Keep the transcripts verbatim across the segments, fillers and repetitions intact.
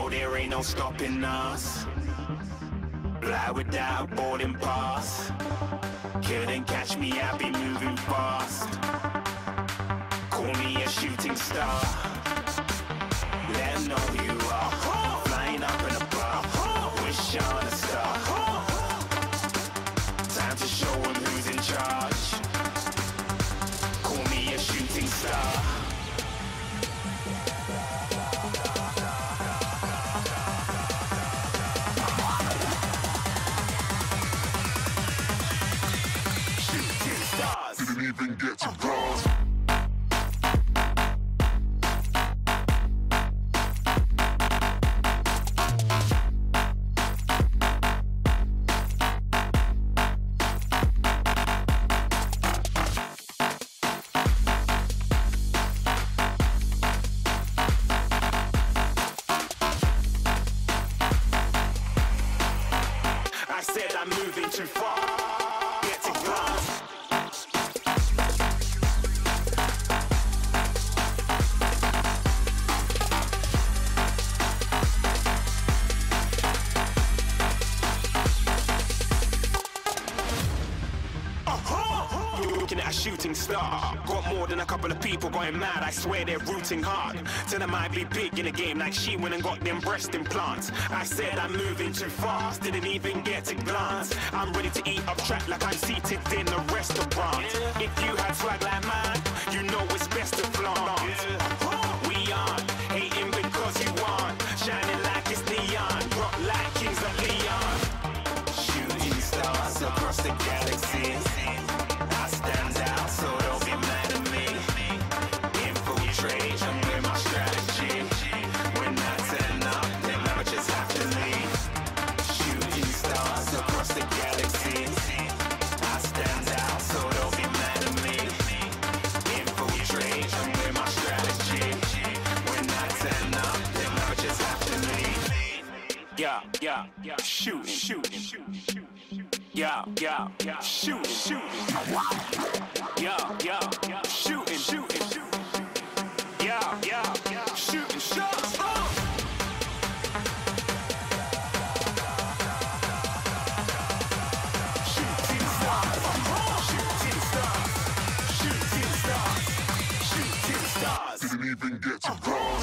No, there ain't no stopping us. Fly without boarding pass. Couldn't catch me, I be moving fast. Call me a shooting star. Let 'em know who you are. Flying up in a bar. Wish on a star. Time to show 'em who's in charge. Call me a shooting star. Didn't even get to bronze. I said I'm moving too far. Get to glass. Looking at a shooting star. Got more than a couple of people going mad. I swear they're rooting hard. Tell them I be big in the game like she went and got them breast implants. I said I'm moving too fast. Didn't even get to glance. I'm ready to eat up track like I'm seated in a restaurant. If you had swag like mine, you know it's best to flaunt. We aren't hating because you aren't. Shining like it's neon. Rock like kings of Leon. Shooting stars across the galaxy. I stand out, so don't be mad at me. Infiltrate, I'm with my strategy. When I turn up, then I just have to leave. Shooting stars across the galaxy. I stand out, so don't be mad at me. Infiltrate, I'm with my strategy. When I turn up, then I just have to leave. Yeah, yeah, yeah, shooting, shooting, shooting. Yeah, yeah, yeah, shooting, shooting. Yeah, yeah, yeah, shooting, shooting, shooting. Yeah, yeah, yeah, shooting shots. Uh. Shooting stars, shooting stars, shooting stars, shooting stars. Didn't even get to bronze.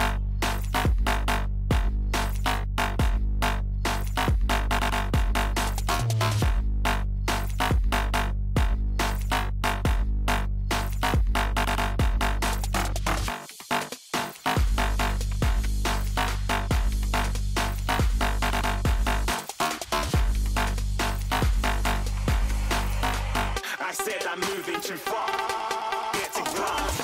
I said I'm moving too far. Get to glass.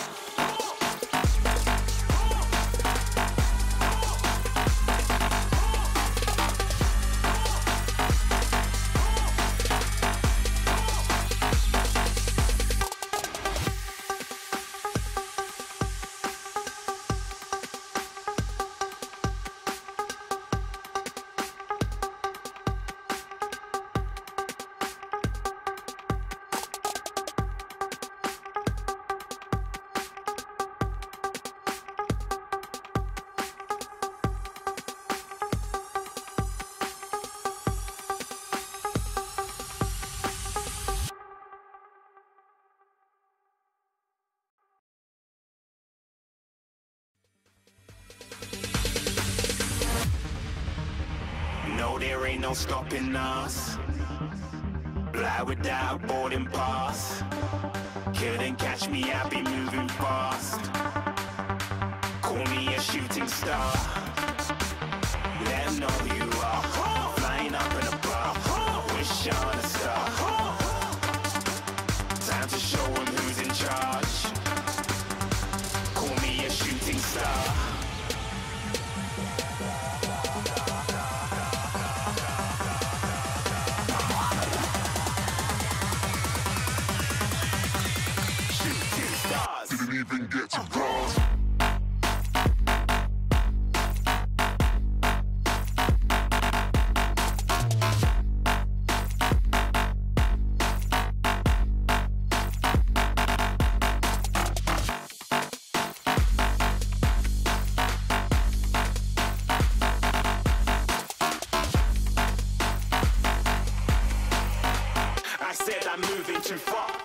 No, there ain't no stopping us. Fly without boarding pass. Couldn't catch me, I be moving fast. Call me a shooting star. Let 'em know who you are. Flying up in a bar. Wish on a star. Time to show 'em who's in charge. Call me a shooting star. Didn't even get to bronze. I'm moving too far.